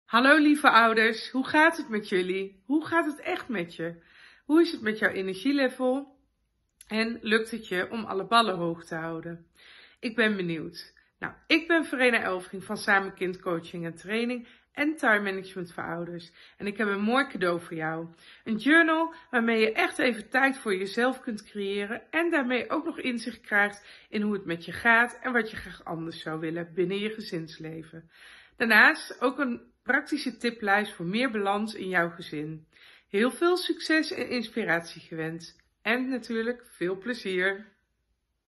Hallo lieve ouders, hoe gaat het met jullie? Hoe gaat het echt met je? Hoe is het met jouw energielevel? En lukt het je om alle ballen hoog te houden? Ik ben benieuwd. Nou, ik ben Verena Elvering van Samen Kind Coaching en Training en Time Management voor Ouders. En ik heb een mooi cadeau voor jou. Een journal waarmee je echt even tijd voor jezelf kunt creëren en daarmee ook nog inzicht krijgt in hoe het met je gaat en wat je graag anders zou willen binnen je gezinsleven. Daarnaast ook een praktische tiplijst voor meer balans in jouw gezin. Heel veel succes en inspiratie gewenst. En natuurlijk veel plezier!